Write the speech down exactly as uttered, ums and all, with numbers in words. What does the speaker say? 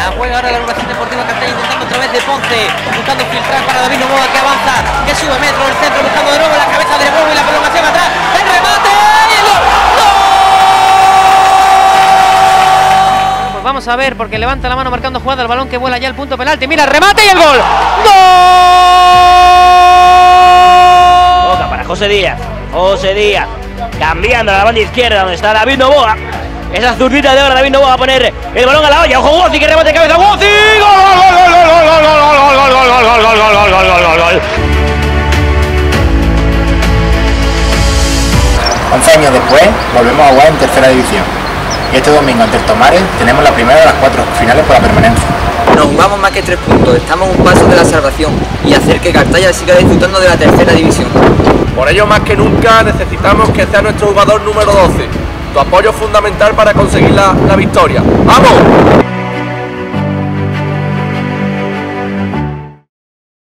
La juega ahora la agrupación deportiva Cartella, intentando otra vez de Ponce, buscando filtrar para David Novoa, que avanza, que sube metro, el centro buscando de nuevo la cabeza de nuevo y la prolongación atrás, el remate y el gol. ¡Gol! Pues vamos a ver, porque levanta la mano marcando jugada, el balón que vuela ya al punto penalti, mira el remate y el gol. ¡Gol! Boca para José Díaz, José Díaz, cambiando a la banda izquierda donde está David Novoa. Esa zurdita de ahora, David Novoa va a poner el balón a la olla. Ojo, Wozi, que remate de cabeza. Wozi, gol, gol, gol, gol, gol, gol, gol, gol, gol, gol, gol, gol, gol, gol, gol, gol, gol, gol. once años después, volvemos a jugar en tercera división. Y este domingo ante el Tomares tenemos la primera de las cuatro finales por la permanencia. Nos jugamos más que tres puntos, estamos a un paso de la salvación y hacer que Cartella siga disfrutando de la tercera división. Por ello, más que nunca, necesitamos que sea nuestro jugador número doce. Tu apoyo es fundamental para conseguir la, la victoria. ¡Vamos!